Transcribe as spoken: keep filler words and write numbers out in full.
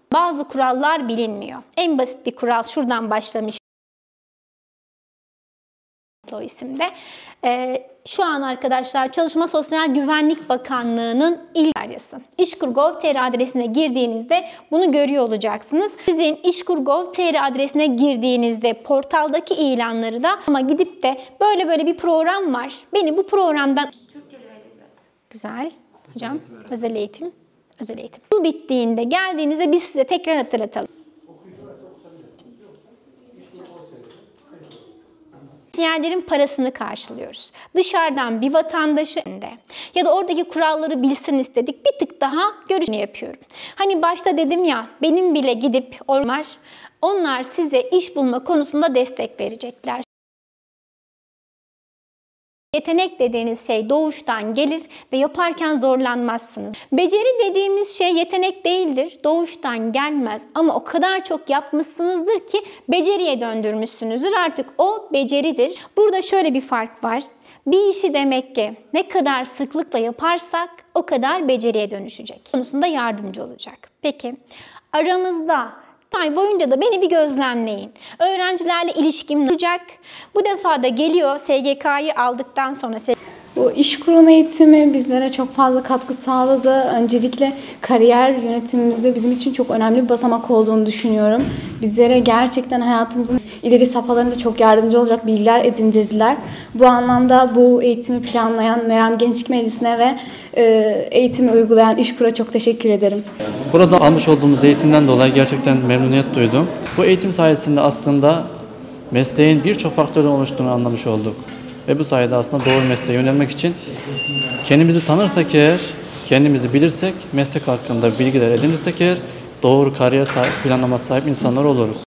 Bazı kurallar bilinmiyor. En basit bir kural şuradan başlamış. O isimde. Ee, şu an arkadaşlar Çalışma Sosyal Güvenlik Bakanlığı'nın il dairesi. işkur nokta gov nokta tr adresine girdiğinizde bunu görüyor olacaksınız. Sizin işkur nokta gov nokta tr adresine girdiğinizde portaldaki ilanları da ama gidip de böyle böyle bir program var. Beni bu programdan... Türk Dili ve Edebiyat. Güzel. Hocam özel eğitim. Özel eğitim. Bu bittiğinde geldiğinizde biz size tekrar hatırlatalım. Yerlerin parasını karşılıyoruz. Dışarıdan bir vatandaşı de ya da oradaki kuralları bilsin istedik. Bir tık daha görüşünü yapıyorum. Hani başta dedim ya, benim bile gidip onlar, onlar size iş bulma konusunda destek verecekler. Yetenek dediğiniz şey doğuştan gelir ve yaparken zorlanmazsınız. Beceri dediğimiz şey yetenek değildir, doğuştan gelmez ama o kadar çok yapmışsınızdır ki beceriye döndürmüşsünüzdür. Artık o beceridir. Burada şöyle bir fark var. Bir işi demek ki ne kadar sıklıkla yaparsak o kadar beceriye dönüşecek. Konusunda yardımcı olacak. Peki aramızda ay boyunca da beni bir gözlemleyin. Öğrencilerle ilişkim olacak. Bu defa da geliyor S G K'yı aldıktan sonra. Bu İşkur'un eğitimi bizlere çok fazla katkı sağladı. Öncelikle kariyer yönetimimizde bizim için çok önemli bir basamak olduğunu düşünüyorum. Bizlere gerçekten hayatımızın ileri safhalarında çok yardımcı olacak bilgiler edindirdiler. Bu anlamda bu eğitimi planlayan Meram Gençlik Meclisi'ne ve eğitimi uygulayan İşkur'a çok teşekkür ederim. Burada almış olduğumuz eğitimden dolayı gerçekten memnuniyet duydum. Bu eğitim sayesinde aslında mesleğin birçok faktörün oluştuğunu anlamış olduk. Ve bu sayede aslında doğru mesleğe yönelmek için kendimizi tanırsak eğer, kendimizi bilirsek, meslek hakkında bilgiler edinirsek eğer doğru kariyer sahip, planlama sahip insanlar oluruz.